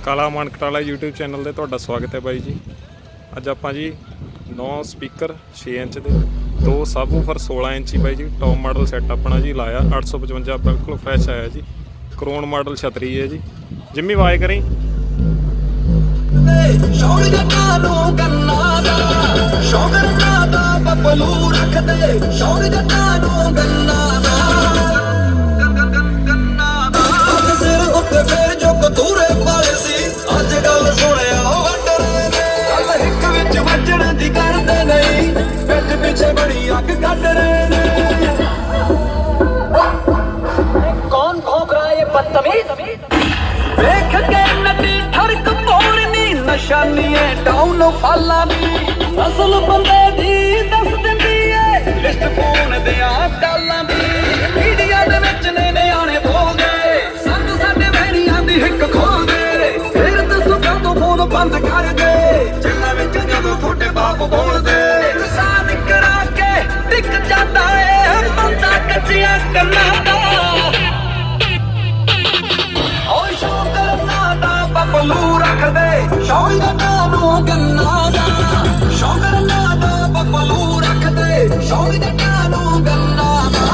ਕਾਲਾ ਮਾਨਕਟਾਲਾ YouTube channel से तुहाडा स्वागत है बाई जी। अज आपां जी 9 स्पीकर 6 इंच के 2 सबवूफर 16 इंची बाई जी टॉप मॉडल सैट अपना जी लाया 855 बिल्कुल फ्रैश आया जी। क्रोन मॉडल छतरी है जी। जिम्मी आवाज करी कौन भौंक रहा है ये बदतमीज? देख के नदी ठरक मोड़नी निशानी है टाउन फाला दी असल बंदे दी दस दिंदी है लिस्ट फोन दिया गालां दी मीडिया दे विच ने नियाणे बोल गए संग साडे वैरियां दी हिक खोल दे फिर दसो कदों फोन बंद कर दे जिन्ना विच जदों थोड़े बाप बोल दे साद करा के टिक जाता है बंदा कच्चियां कन्ना दा पपलू रख दे शौक नानू गन्ना दा शौक नादा पपलू रख दे शौक नानू गन्ना दा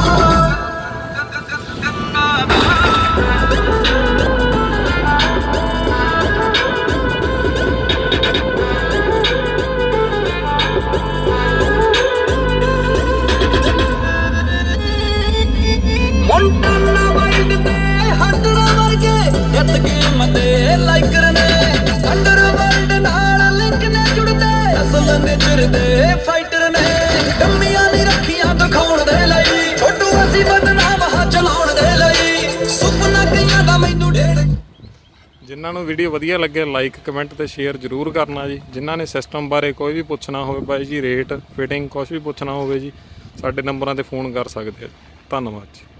मोंटाना वाइल्ड में हंडरा वर्गे जत गेम दे लाइकर ने अंडरवर्ल्ड नाल लिंक ने जुड़दे असल ने चिरदे फाइटर ने डम्मियां नी रखियां दिखाउण दे लई छोटू असी बदनाम हा चलाउण दे लई सुपना कईयां दा मैनू ढेर। जिन्हां नूं वीडियो वधिया लगे लाइक कमेंट ते शेयर जरूर करना जी। जिन्हां ने सिस्टम बारे कोई भी पुछना होवे बाई जी रेट फिटिंग कुछ भी पुछना होवे जी साडे नंबरां ते फोन कर सकदे। धन्नवाद जी।